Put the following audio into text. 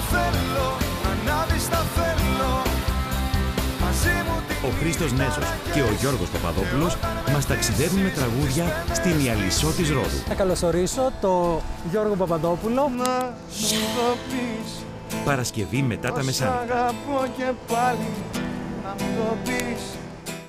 θέλω, ανάβεις τα θέλω. Ο Χρήστος Νέζος και ο Γιώργος Παπαδόπουλος μας ταξιδεύουν με τραγούδια στην Ιαλισσό της Ρόδου. Θα καλωσορίσω το Γιώργο Παπαδόπουλο. Παρασκευή μετά τα μεσάνυχτα. Αγαπώ και πάλι να μου το πεις.